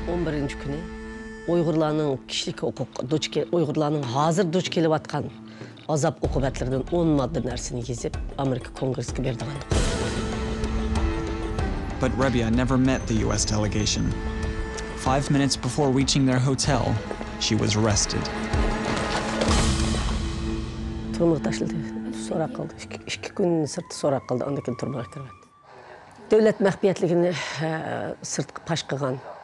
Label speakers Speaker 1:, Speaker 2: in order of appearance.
Speaker 1: 11 күні Uyg'urlarning kishilik huquq Uyg'urlarning hozir duch kelayotgan azap uqubatlaridan 10 modda narsani yezib Amerika Kongressiga berdigan.
Speaker 2: But Rebiya never met the US delegation. 5 minutes before reaching their hotel, she was arrested.
Speaker 1: Turmuğa taşıldı. So'roq qildi. 2 kun sirti so'roq qildi. Ondan keyin turmuğa kirdi. Davlat maxfiyatligini sirt pash qilgan.